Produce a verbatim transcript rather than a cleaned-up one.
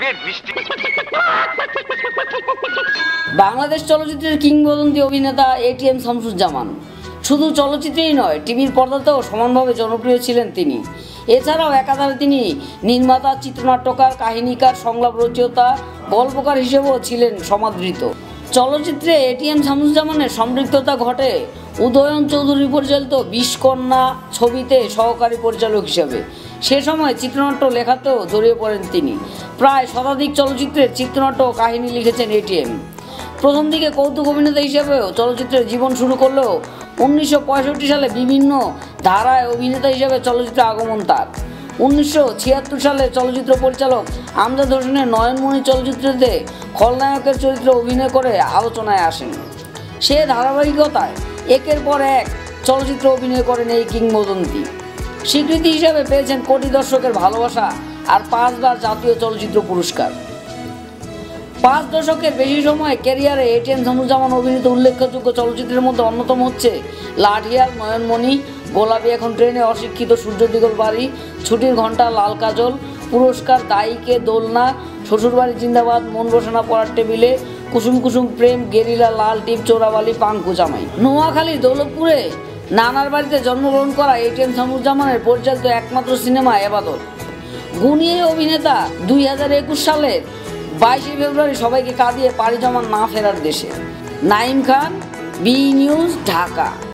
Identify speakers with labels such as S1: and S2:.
S1: Private মিষ্টি।
S2: বাংলাদেশ চলচ্চিত্রের কিংবদন্তি অভিনেতা এটিএম শামসুজ্জামান শুধু চলচ্চিত্রেই নয়, টিভির পর্দাতেও সমানভাবে জনপ্রিয় ছিলেন তিনি। এছাড়াও একাধারে তিনি নির্মাতা, চিত্রনাট্যকার, কাহিনীকার, সংলাপ রচয়িতা, গল্পকার হিসেবেও ছিলেন সমাদৃত। চলচ্চিত্রে এটিএম শামসুজ্জামানের সম্পৃক্ততা ঘটে উদয়ন চৌধুরী পরিচালিত বিষকন্যা ছবিতে সহকারী পরিচালক হিসেবে। সে সময় চিত্রনাট্য লেখাতেও জড়িয়ে পড়েন তিনি। প্রায় শতাধিক চলচ্চিত্রের চিত্রনাট্য ও কাহিনী লিখেছেন এটিএম। প্রথম দিকে কৌতুক অভিনেতা হিসেবেও চলচ্চিত্রের জীবন শুরু করলেও উনিশশো পঁয়ষট্টি সালে বিভিন্ন ধারায় অভিনেতা হিসেবে চলচ্চিত্রে আগমন তার। উনিশশো ছিয়াত্তর সালে চলচ্চিত্র পরিচালক আমজাদ হোসেনের নয়নমণি চলচ্চিত্রতে খলনায়কের চরিত্রে অভিনয় করে আলোচনায় আসেন। সে ধারাবাহিকতায় একের পর এক চলচ্চিত্র অভিনয় করেন এই কিংবদন্তি। স্বীকৃতি হিসেবে পেয়েছেন কোটি দর্শকের ভালোবাসা আর পাঁচবার জাতীয় চলচ্চিত্র পুরস্কার। পাঁচ দশকের বেশি সময় ক্যারিয়ারে এটিএম শামসুজ্জামান অভিনীত উল্লেখযোগ্য চলচ্চিত্রের মধ্যে অন্যতম হচ্ছে লাঠিয়াল, নয়নমণি, গোলাপি এখন ট্রেনে, অশিক্ষিত, সূর্য দিগল বাড়ি, ছুটির ঘন্টা, লাল কাজল, পুরস্কার, দায়ীকে, দোলনা, শ্বশুরবাড়ি জিন্দাবাদ, মন বসে না পড়ার টেবিলে, কুসুম কুসুম প্রেম, গেরিলা, লাল টিপ, চোরাবালি, পাঙ্কু জামাই। নোয়াখালীর দৌলতপুরে নানার বাড়িতে জন্মগ্রহণ করা এটিএম শামসুজ্জামানের পরিচালিত একমাত্র সিনেমা এবাদত। গুণী অভিনেতা দুই হাজার একুশ সালের বাইশে ফেব্রুয়ারি সবাইকে কাঁদিয়ে পাড়ি জমান না ফেরার দেশে। Naeem Khan, B News, Dhaka.